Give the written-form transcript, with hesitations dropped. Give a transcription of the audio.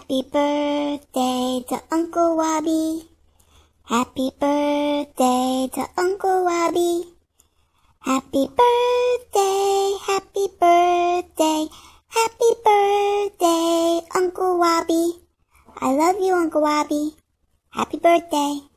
Happy birthday to Uncle Wabi. Happy birthday to Uncle Wabi. Happy birthday, happy birthday, happy birthday, Uncle Wabi. I love you, Uncle Wabi. Happy birthday.